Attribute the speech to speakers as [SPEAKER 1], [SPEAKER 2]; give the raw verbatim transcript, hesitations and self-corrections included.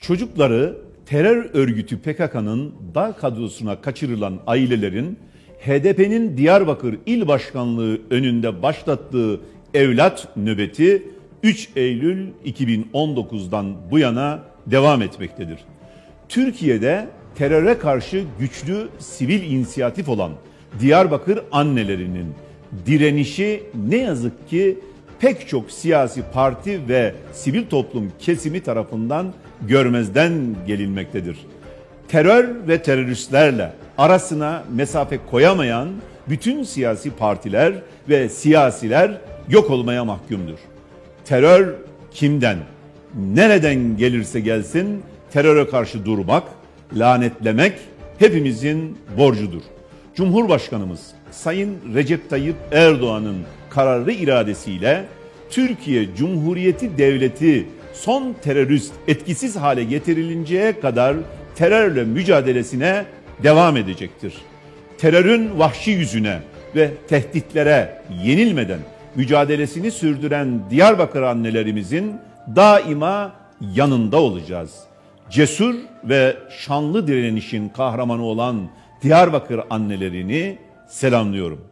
[SPEAKER 1] Çocukları terör örgütü P K K'nın dağ kadrosuna kaçırılan ailelerin H D P'nin Diyarbakır İl Başkanlığı önünde başlattığı evlat nöbeti üç Eylül iki bin on dokuz'dan bu yana devam etmektedir. Türkiye'de teröre karşı güçlü sivil inisiyatif olan Diyarbakır annelerinin direnişi ne yazık ki pek çok siyasi parti ve sivil toplum kesimi tarafından görmezden gelinmektedir. Terör ve teröristlerle arasına mesafe koyamayan bütün siyasi partiler ve siyasiler yok olmaya mahkumdur. Terör kimden, nereden gelirse gelsin teröre karşı durmak, lanetlemek hepimizin borcudur. Cumhurbaşkanımız Sayın Recep Tayyip Erdoğan'ın kararlı iradesiyle Türkiye Cumhuriyeti Devleti son terörist etkisiz hale getirilinceye kadar terörle mücadelesine devam edecektir. Terörün vahşi yüzüne ve tehditlere yenilmeden mücadelesini sürdüren Diyarbakır annelerimizin daima yanında olacağız. Cesur ve şanlı direnişin kahramanı olan Diyarbakır annelerini selamlıyorum.